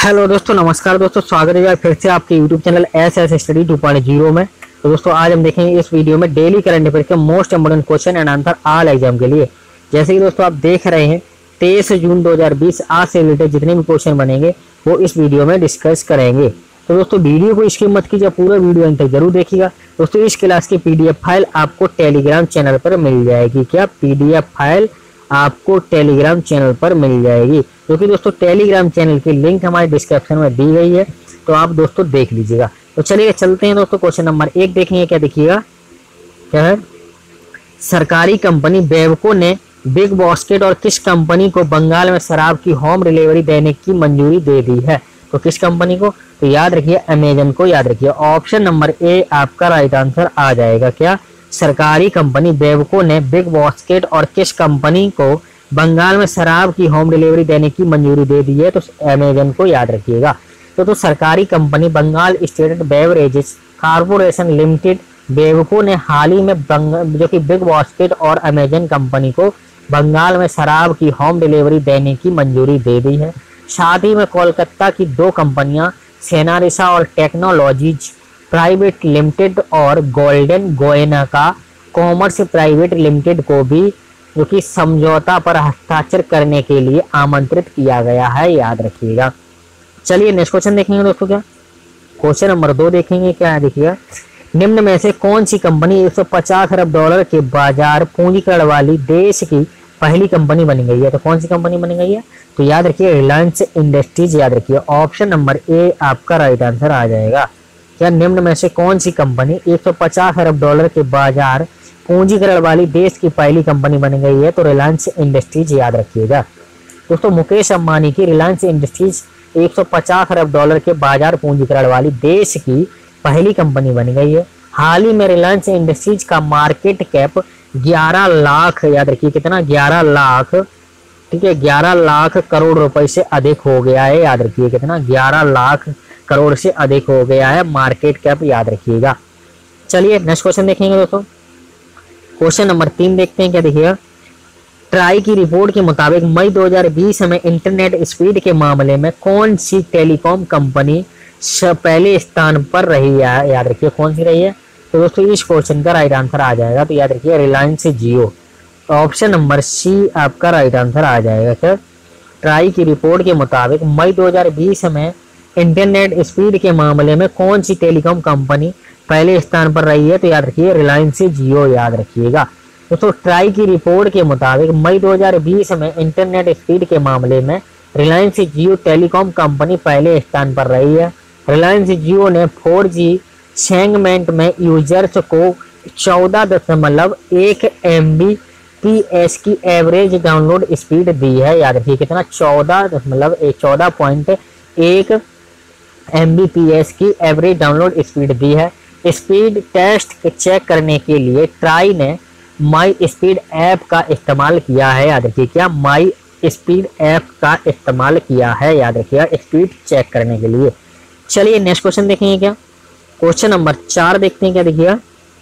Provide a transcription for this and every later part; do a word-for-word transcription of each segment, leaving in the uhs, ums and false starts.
Hello दोस्तों, नमस्कार दोस्तों, स्वागत है फिर से आपके YouTube channel S S study two point zero में। तो दोस्तों आज हम देखेंगे इस वीडियो में डेली करंट अफेयर के most important question and answer all exam के लिए। जैसे कि दोस्तों आप देख रहे हैं तेईस जून दो हज़ार बीस आज से रिलेटेड जितने भी क्वेश्चन बनेंगे वो इस वीडियो में डिस्कस करेंगे। तो दोस्तों वीडियो को स्किप मत कीजिए, पूरा वीडियो अंत तक जरूर देखिएगा। दोस्तों इस क्लास की पीडीएफ फाइल आपको टेलीग्राम चैनल पर मिल जाएगी। क्या पीडीएफ फाइल आपको टेलीग्राम चैनल पर मिल जाएगी, क्योंकि दोस्तों टेलीग्राम चैनल की लिंक हमारे डिस्क्रिप्शन में दी गई है, तो आप दोस्तों देख लीजिएगा। तो चलिए चलते हैं दोस्तों, क्वेश्चन नंबर एक देखेंगे। क्या देखिएगा, क्या है, सरकारी कंपनी बेवको ने बिग बास्केट और किस कंपनी को बंगाल में शराब की होम डिलीवरी देने की मंजूरी दे दी है? तो किस कंपनी को? तो याद रखिए अमेजन को याद रखिए। ऑप्शन नंबर ए आपका राइट आंसर आ जाएगा। क्या सरकारी कंपनी बेवको ने बिग बास्केट और किस कंपनी को बंगाल में शराब की होम डिलीवरी देने की मंजूरी दे दी है? तो अमेजन को याद रखिएगा। तो, तो सरकारी company Bengal state beverages corporation limited Bevco ने हाल ही में बंग, जो कि बिग बास्केट और अमेजन कंपनी को बंगाल में शराब की होम डिलीवरी देने की मंजूरी दे दी है। साथ ही में कोलकाता की दो कंपनियां सेनारिसा और टेक्नोलॉजीज प्राइवेट लिमिटेड और गोल्डन गोयना का कॉमर्स प्राइवेट लिमिटेड को भी जो कि समझौता पर हस्ताक्षर करने के लिए आमंत्रित किया गया है, याद रखिएगा। चलिए नेक्स्ट क्वेश्चन देखेंगे दोस्तों। क्या क्वेश्चन नंबर दो देखेंगे। क्या है देखिएगा, निम्न में से कौन सी कंपनी एक सौ पचास अरब डॉलर के बाजार पूंजीकरण वाली देश की पहली कंपनी बनी गई है? तो कौन सी कंपनी बनी गई है? तो याद रखिए रिलायंस इंडस्ट्रीज, याद रखिए। ऑप्शन नंबर ए आपका राइट आंसर आ जाएगा। क्या निम्न में से कौन सी कंपनी एक सौ पचास अरब डॉलर के बाजार पूंजीकरण वाली देश की पहली कंपनी बन गई है? तो रिलायंस इंडस्ट्रीज, याद रखिएगा। दोस्तों मुकेश अंबानी की रिलायंस इंडस्ट्रीज एक सौ पचास अरब डॉलर के बाजार पूंजीकरण वाली देश की पहली कंपनी बन गई है। हाल ही में रिलायंस इंडस्ट्रीज का मार्केट कैप ग्यारह लाख, याद रखिए कितना, ग्यारह लाख, ठीक है, ग्यारह लाख करोड़ रुपए से अधिक हो गया है। याद रखिए कितना, ग्यारह लाख करोड़ से अधिक हो गया है मार्केट कैप, याद रखिएगा। चलिए नेक्स्ट क्वेश्चन देखेंगे दोस्तों। क्वेश्चन नंबर तीन देखते हैं। क्या देखिएगा, ट्राई की रिपोर्ट के मुताबिक मई दो हज़ार बीस में इंटरनेट स्पीड के मामले में कौन सी टेलीकॉम कंपनी पहले स्थान पर रही है? याद रखिए कौन सी रही है? तो दोस्तों इस क्वेश्चन का राइट आंसर आ जाएगा। तो याद रखिए Reliance Jio. Option number C आपका राइट आंसर आ जाएगा। सर ट्राई की रिपोर्ट के मुताबिक मई दो हज़ार बीस में इंटरनेट स्पीड के मामले में कौन सी टेलीकॉम कंपनी पहले स्थान पर रही है? तो याद रखिए रिलायंस जियो, याद रखिएगा। दोस्तों ट्राई की रिपोर्ट के मुताबिक मई दो हज़ार बीस में इंटरनेट स्पीड के मामले में रिलायंस जियो टेलीकॉम कंपनी पहले स्थान पर रही है। रिलायंस जियो ने फोर जी सेगमेंट में यूजर्स को चौदह दशमलव एक एम बी पी एस की एवरेज डाउनलोड स्पीड दी है। याद रखिए कितना, चौदह दशमलव एक चौदह पॉइंट एक एम बी पी एस की एवरेज डाउनलोड स्पीड दी है। स्पीड टेस्ट चेक करने के लिए ट्राई ने माई स्पीड ऐप का इस्तेमाल किया है। याद रखिए क्या, माई स्पीड ऐप का इस्तेमाल किया है, याद रखिएगा, स्पीड चेक करने के लिए। चलिए नेक्स्ट क्वेश्चन देखेंगे। क्या क्वेश्चन नंबर चार देखते हैं। क्या देखिएगा,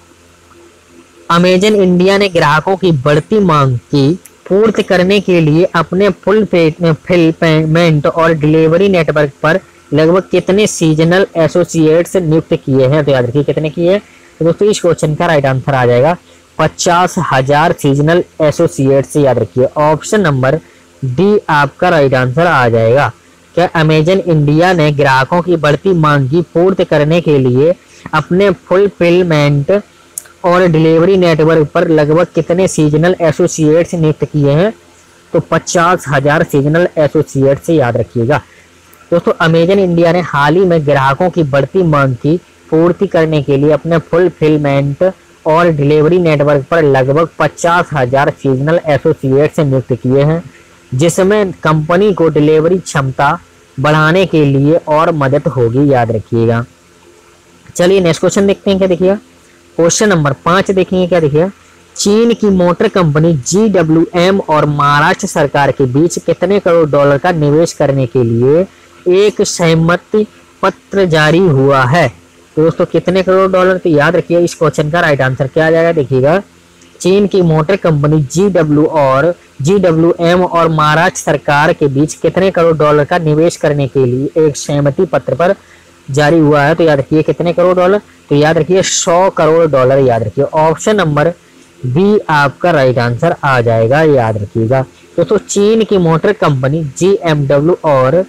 अमेजन इंडिया ने ग्राहकों की बढ़ती मांग की पूर्ति करने के लिए अपने फुल पेमेंट और डिलीवरी नेटवर्क पर लगभग कितने सीजनल एसोसिएट्स नियुक्त किए हैं? तो याद रखिए कितने किए? तो दोस्तों इस क्वेश्चन का राइट आंसर आ जाएगा पचास हजार सीजनल एसोसिएट्स, याद रखिए। ऑप्शन नंबर डी आपका राइट आंसर आ जाएगा। क्या अमेजन इंडिया ने ग्राहकों की बढ़ती मांग की पूर्ति करने के लिए अपने फुलफिलमेंट और डिलीवरी नेटवर्क पर लगभग कितने सीजनल एसोसिएट्स नियुक्त किए हैं? तो पचास हजार सीजनल एसोसिएट्स, याद रखिएगा। दोस्तों अमेजन इंडिया ने हाल ही में ग्राहकों की बढ़ती मांग की पूर्ति करने के लिए अपने फुलफिलमेंट और डिलीवरी नेटवर्क पर लगभग पचास हजार सीजनल एसोसिएट्स नियुक्त किए हैं, जिसमें कंपनी को डिलीवरी क्षमता बढ़ाने के लिए और मदद होगी, याद रखिएगा। चलिए नेक्स्ट क्वेश्चन देखते हैं। क्या देखिएगा, क्वेश्चन नंबर पांच देखेंगे। क्या देखिएगा, चीन की motor company G W M और महाराष्ट्र सरकार के बीच कितने करोड़ डॉलर का निवेश करने के लिए एक सहमति पत्र जारी हुआ है? तो दोस्तों कितने करोड़ डॉलर? तो याद रखिए इस क्वेश्चन का राइट आंसर क्या आ जाएगा। देखिएगा, चीन की मोटर कंपनी जी डब्ल्यू और जी डब्ल्यू एम और महाराष्ट्र सरकार के बीच कितने करोड़ डॉलर का निवेश करने के लिए एक सहमति पत्र पर जारी हुआ है? तो याद रखिए कितने करोड़ डॉलर, तो याद रखिए सौ करोड़ डॉलर। याद रखिए ऑप्शन नंबर बी आपका राइट आंसर आ जाएगा, याद रखिएगा। दोस्तों चीन की motor company G M W और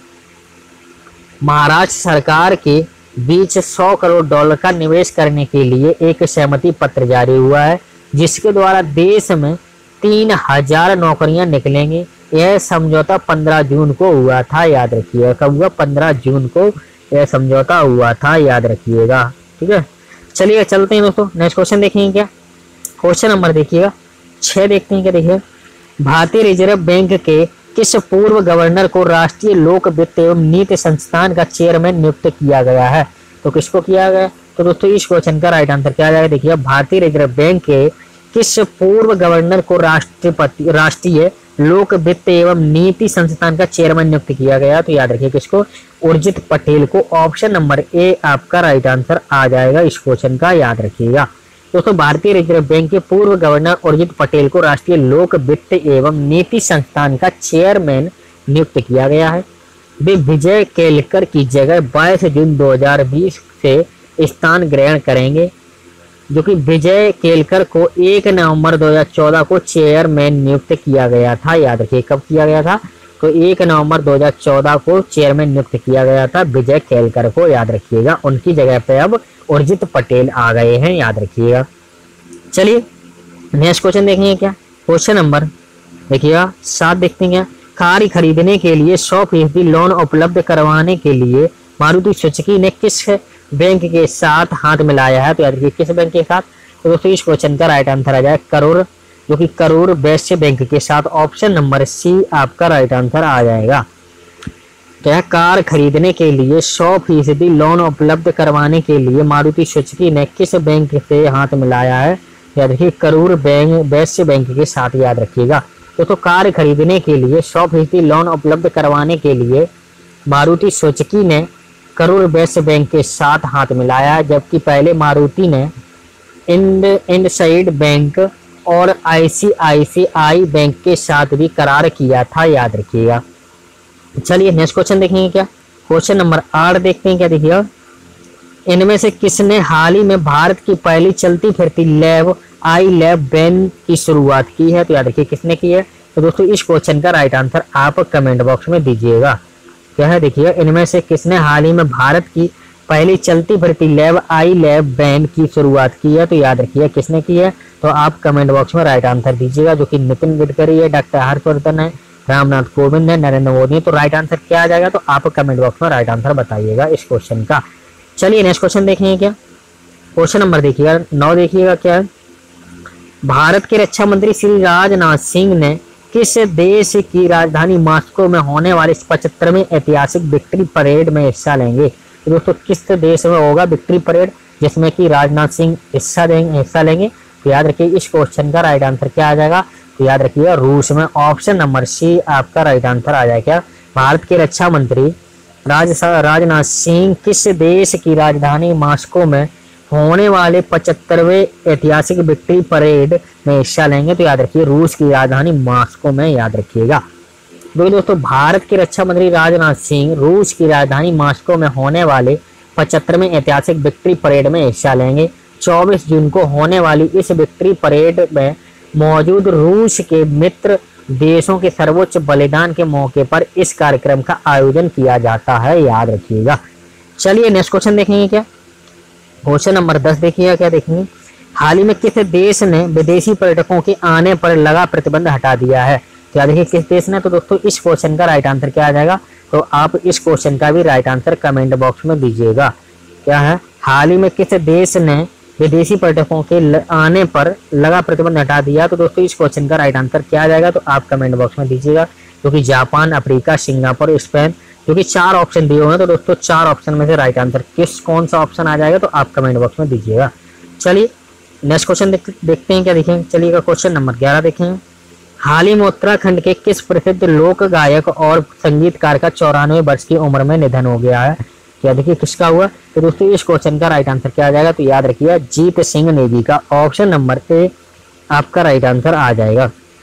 महाराष्ट्र सरकार के बीच सौ करोड़ डॉलर का निवेश करने के लिए एक सहमति पत्र जारी हुआ है, जिसके द्वारा देश में तीन हजार नौकरियां निकलेंगी। यह समझौता पंद्रह जून को हुआ था, याद रखिएगा। कब हुआ? पंद्रह जून को यह समझौता हुआ था, याद रखिएगा। ठीक है, चलिए चलते हैं दोस्तों, नेक्स्ट क्वेश्चन देखेंगे क्या। क्वेश्चन नंबर देखिएगा छह देखते हैं क्या। देखिए, भारतीय रिजर्व बैंक के किस पूर्व गवर्नर को राष्ट्रीय लोक वित्त एवं नीति संस्थान का चेयरमैन नियुक्त किया गया है? तो किसको किया गया? तो दोस्तों इस क्वेश्चन का राइट आंसर क्या आ जाएगा? देखिए, भारतीय रिजर्व बैंक के किस पूर्व गवर्नर को राष्ट्रपति राष्ट्रीय लोक वित्त एवं नीति संस्थान का चेयरमैन नियुक्त किया गया? तो याद रखिए किसको? उर्जित पटेल को। ऑप्शन नंबर ए आपका राइट आंसर आ जाएगा इस क्वेश्चन का, याद रखिएगा। दोस्तों भारतीय रिजर्व बैंक के पूर्व गवर्नर उर्जित पटेल को राष्ट्रीय लोक वित्त एवं नीति संस्थान का चेयरमैन नियुक्त किया गया है। वे विजय केलकर की जगह बाईस जून दो हज़ार बीस से स्थान ग्रहण करेंगे, जो कि विजय केलकर को एक नवंबर दो हज़ार चौदह को चेयरमैन नियुक्त किया गया था। याद रखिए कब किया गया था? तो एक नवंबर दो हज़ार चौदह को चेयरमैन नियुक्त किया गया था विजय केलकर को, याद रखिएगा। उनकी जगह पे अब उर्जित पटेल आ गए हैं, याद रखिएगा। चलिए नेक्स्ट क्वेश्चन देखेंगे क्या। क्वेश्चन नंबर देखिएगा सात देखते हैं। कार खरीदने के लिए सौ फीसदी लोन उपलब्ध करवाने के लिए मारुति सुजुकी ने किस बैंक के साथ हाथ मिलाया है? तो याद रखिए किस बैंक के साथ? तो दोस्तों इस क्वेश्चन का राइट आंसर आ जाए करूर, जो कि करूर वैश्य बैंक के साथ। ऑप्शन नंबर सी आपका राइट आंसर आ जाएगा। तो यह कार खरीदने के लिए सौ फीसदी लोन उपलब्ध करवाने के लिए मारुति सुजुकी ने किस बैंक से हाथ मिलाया है? याद रखिए करूर बैंक वैश्य बैंक के साथ, याद रखिएगा। दोस्तों कार खरीदने के लिए सौ फीसदी लोन उपलब्ध करवाने के लिए मारुति सुजुकी ने करूर वैश्य बैंक के साथ हाथ मिलाया, जबकि पहले मारुति ने इंड इंडसइंड बैंक और आईसीआईसीआई बैंक के साथ भी करार किया था, याद रखिएगा। चलिए नेक्स्ट क्वेश्चन देखेंगे क्या। क्वेश्चन नंबर आठ देखते हैं क्या। देखिए, इनमें से किसने हाल ही में भारत की पहली चलती फिरती लैब आई लैब वैन की शुरुआत की है? तो याद रखिए किसने की है? तो दोस्तों इस क्वेश्चन का राइट आंसर आप कमेंट बॉक्स में दीजिएगा। क्या है? देखिए, इनमें से किसने हाल ही में भारत की पहली चलती फिरती लैब आई लैब वैन की शुरुआत की है? तो याद रखिए किसने की है? तो आप कमेंट बॉक्स में राइट आंसर दीजिएगा, जो कि नितिन गडकरी है, डॉक्टर हर्षवर्धन है, रामनाथ कोविंद है, नरेंद्र मोदी है। तो राइट आंसर क्या आ जाएगा? तो आप कमेंट बॉक्स में राइट आंसर बताइएगा इस क्वेश्चन का। चलिए नेक्स्ट क्वेश्चन देखेंगे क्या। क्वेश्चन नंबर देखिएगा नौ देखिएगा क्या है। भारत के रक्षा मंत्री श्री राजनाथ सिंह ने किस देश की राजधानी मॉस्को में होने वाले पचहत्तरवें ऐतिहासिक विक्ट्री परेड में हिस्सा लेंगे? तो दोस्तों किस देश में होगा विक्ट्री परेड जिसमें कि राजनाथ सिंह हिस्सा देंगे हिस्सा लेंगे? तो याद रखिए इस क्वेश्चन का राइट आंसर क्या आ जाएगा? तो याद रखिएगा रूस में। ऑप्शन नंबर सी आपका राइट आंसर आ जाएगा। भारत के रक्षा मंत्री राज राजनाथ सिंह किस देश की राजधानी मॉस्को में होने वाले पचहत्तरवें ऐतिहासिक विक्ट्री परेड में हिस्सा लेंगे? तो याद रखिए रूस की राजधानी मॉस्को में, याद रखिएगा। दो दोस्तों भारत के रक्षा मंत्री राजनाथ सिंह रूस की राजधानी मॉस्को में होने वाले पचहत्तरवें ऐतिहासिक विक्ट्री परेड में हिस्सा लेंगे। चौबीस जून को होने वाली इस विक्ट्री परेड में मौजूद रूस के मित्र देशों के सर्वोच्च बलिदान के मौके पर इस कार्यक्रम का आयोजन किया जाता है, याद रखिएगा। चलिए नेक्स्ट क्वेश्चन देखेंगे क्या। क्वेश्चन नंबर दस देखिएगा क्या। देखेंगे, हाल ही में किस देश ने विदेशी पर्यटकों के आने पर लगा प्रतिबंध हटा दिया है? तो याद रखिए किस देश ने? तो दोस्तों इस क्वेश्चन का राइट आंसर क्या आ जाएगा? तो आप इस क्वेश्चन का भी राइट आंसर कमेंट बॉक्स में दीजिएगा। क्या है? हाल ही में किस देश ने विदेशी पर्यटकों के आने पर लगा प्रतिबंध हटा दिया? तो दोस्तों इस क्वेश्चन का राइट आंसर क्या आ जाएगा? तो आप कमेंट बॉक्स में दीजिएगा, जो कि जापान, अफ्रीका, सिंगापुर, स्पेन, जो कि चार ऑप्शन दिए हुए हैं। तो दोस्तों चार ऑप्शन में से राइट आंसर किस कौन सा ऑप्शन आ जाएगा? तो आप कमेंट बॉक्स में दीजिएगा। चलिए नेक्स्ट क्वेश्चन देख, देखते हैं क्या। देखेंगे चलिएगा क्वेश्चन नंबर ग्यारह देखें। हाल ही में उत्तराखंड के किस प्रसिद्ध लोक गायक और संगीतकार का चौरानवे वर्ष की उम्र में निधन हो गया है? क्या देखिए किसका हुआ? तो दोस्तों इस क्वेश्चन का राइट आंसर क्या आ जाएगा? तो याद रखिए जीत सिंह नेगी का। ऑप्शन नंबर ए आपका राइट आंसर आ जाएगा।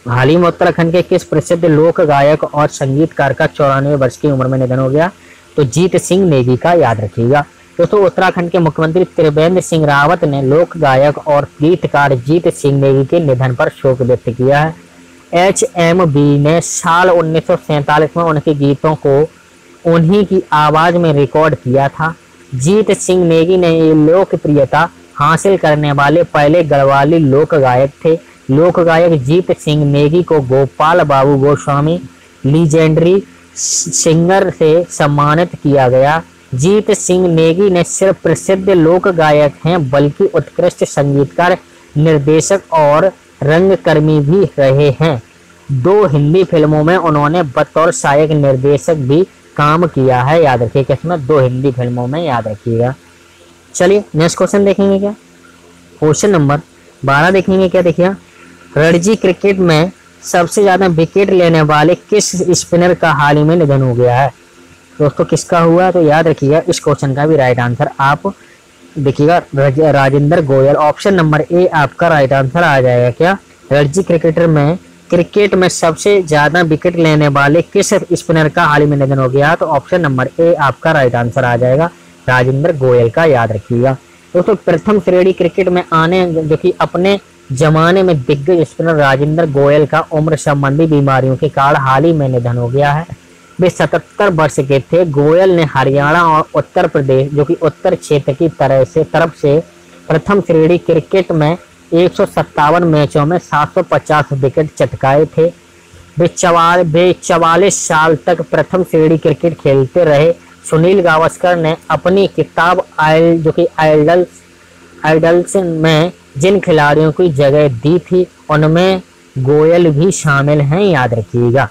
हाल ही में उत्तराखंड के किस प्रसिद्ध लोक गायक और संगीतकार का चौरानवे वर्ष की उम्र में निधन हो गया? तो जीत सिंह नेगी का, याद रखिएगा दोस्तों। उत्तराखंड के मुख्यमंत्री त्रिवेंद्र सिंह रावत ने लोक गायक और गीतकार जीत सिंह नेगी के निधन पर शोक व्यक्त किया है। एच एम बी ने साल उन्नीस सौ सैंतालीस में उनके गीतों को उन्हीं की आवाज में रिकॉर्ड किया था। जीत सिंह नेगी ने ये लोकप्रियता हासिल करने वाले पहले गढ़वाली लोक गायक थे। लोक गायक जीत सिंह नेगी को गोपाल बाबू गोस्वामी लीजेंडरी सिंगर से सम्मानित किया गया। जीत सिंह नेगी ने सिर्फ प्रसिद्ध लोक गायक हैं बल्कि उत्कृष्ट संगीतकार, निर्देशक और रंगकर्मी भी रहे हैं। दो हिंदी फिल्मों में उन्होंने बतौर सहायक निर्देशक भी काम किया है, याद रखिएगा। इसमें दो हिंदी फिल्मों में, याद रखिएगा। चलिए नेक्स्ट क्वेश्चन देखेंगे। क्या क्वेश्चन नंबर बारह देखेंगे। क्या देखिए, रणजी क्रिकेट में सबसे ज्यादा विकेट लेने वाले किस स्पिनर का हाल ही में निधन हो गया है? दोस्तों किसका हुआ? तो याद रखिएगा इस क्वेश्चन का भी राइट आंसर आप देखिएगा Rajendra Goyal. Option number A आपका राइट आंसर आ जाएगा। क्या रणजी क्रिकेटर में क्रिकेट में सबसे ज्यादा विकेट लेने वाले किस स्पिनर का हाल ही में निधन हो गया? तो ऑप्शन नंबर ए आपका राइट आंसर आ जाएगा, राजेंद्र गोयल का, याद रखिएगा दोस्तों। प्रथम श्रेणी क्रिकेट में आने जो कि अपने जमाने में दिग्गज स्पिनर राजेंद्र गोयल का उम्र संबंधी बीमारियों के कारण हाल ही में निधन हो गया है। वे सतहत्तर वर्ष के थे। गोयल ने हरियाणा और उत्तर प्रदेश जो कि उत्तर क्षेत्र की तरह से तरफ से प्रथम श्रेणी क्रिकेट में एक सौ सत्तावन मैचों में सात सौ पचास विकेट चटकाए थे। वे चवाल वे चवालीस साल तक प्रथम श्रेणी क्रिकेट खेलते रहे। सुनील गावस्कर ने अपनी किताब आइल जो कि आइडल्स आइडल्स में जिन खिलाड़ियों की जगह दी थी उनमें गोयल भी शामिल हैं, याद रखिएगा।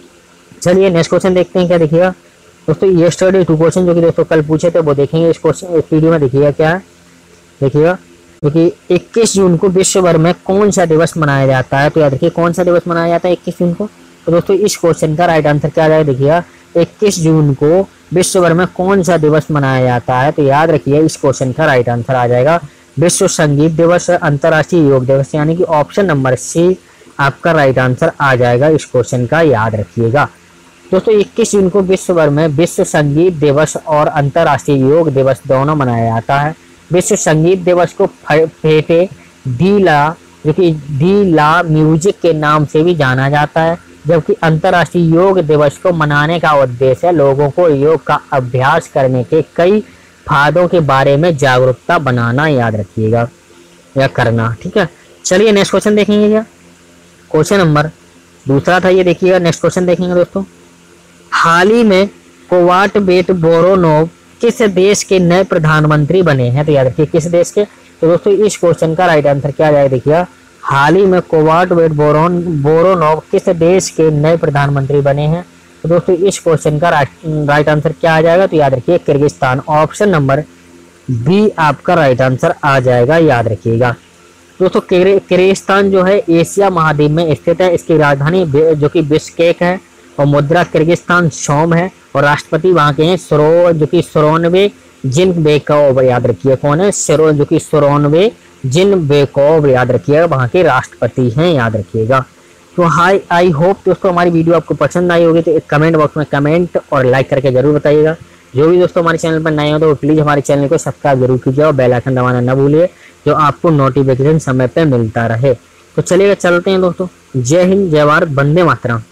चलिए नेक्स्ट क्वेश्चन देखते हैं। क्या देखिएगा दोस्तों, ये स्टडी टू क्वेश्चन जो कि दोस्तों कल पूछे थे वो देखेंगे इस क्वेश्चन इस वीडियो में। देखिएगा क्या है, देखिएगा क्योंकि इक्कीस जून को विश्व भर में कौन सा दिवस मनाया जाता है? तो याद रखिए कौन सा दिवस मनाया जाता है इक्कीस जून को? तो दोस्तों इस क्वेश्चन का राइट आंसर क्या आ जाएगा? देखिएगा इक्कीस जून को विश्व भर में कौन सा दिवस मनाया जाता है? तो याद रखिए इस क्वेश्चन का राइट आंसर आ जाएगा विश्व संगीत दिवस, अंतर्राष्ट्रीय योग दिवस, यानी कि ऑप्शन नंबर सी आपका राइट आंसर आ जाएगा इस क्वेश्चन का, याद रखिएगा दोस्तों। इक्कीस जून को विश्व भर में विश्व संगीत दिवस और अंतर्राष्ट्रीय योग दिवस दोनों मनाया जाता है। विश्व संगीत दिवस को फेटे डी ला जो कि डी ला म्यूजिक के नाम से भी जाना जाता है, जबकि अंतर्राष्ट्रीय योग दिवस को मनाने का उद्देश्य लोगों को योग का अभ्यास करने के कई फायदों के बारे में जागरूकता बनाना, याद रखिएगा, या करना। ठीक है, चलिए नेक्स्ट क्वेश्चन देखेंगे। क्या क्वेश्चन नंबर दूसरा था ये, देखिएगा नेक्स्ट क्वेश्चन देखेंगे दोस्तों। हाल ही में कोवाटबेट बोरोनोव किस देश के नए प्रधानमंत्री बने हैं? तो याद रखिए किस देश के? तो दोस्तों इस क्वेश्चन का राइट आंसर क्या जाएगा? देखिए हाल ही में कोवाटबेट बोरोन बोरोनोव किस देश के नए प्रधानमंत्री बने हैं? तो दोस्तों इस क्वेश्चन का राइट आंसर क्या आ जाएगा? तो याद रखिए किर्गिस्तान, ऑप्शन नंबर बी आपका राइट आंसर आ जाएगा, याद रखिएगा दोस्तों। किर्गिस्तान जो है एशिया महाद्वीप में स्थित है। इसकी राजधानी जो कि बिश्केक है और मुद्रा किर्गिस्तान सोम है और राष्ट्रपति वहाँ के हैं सरो जो कि सोरोनवे जिनबेकोव, याद रखिए कौन है? सरो जो कि सोरोनवे जिनबेकोव, याद रखिएगा वहाँ के राष्ट्रपति हैं, याद रखिएगा। तो हाई आई होप दोस्तों हमारी वीडियो आपको पसंद आई होगी, तो एक कमेंट बॉक्स में कमेंट और लाइक करके जरूर बताइएगा। जो भी दोस्तों हमारे चैनल पर नए हो तो प्लीज़ हमारे चैनल को सब्सक्राइब जरूर कीजिए और बेल आइकन दबाना न भूलिए, जो आपको नोटिफिकेशन समय पर मिलता रहे। तो चलिएगा चलते हैं दोस्तों। जय हिंद, जय भारत, वंदे मातरम।